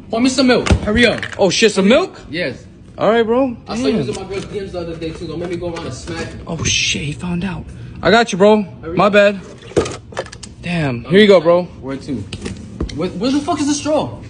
Pour me some milk. Hurry up. Oh shit, some milk? Yes. All right, bro. I saw you was in my girl's DMs the other day too. Don't make me go around and smack you. Oh shit, he found out. I got you, bro. My bad. Damn. Here you go, bro. Where to? Where the fuck is the straw?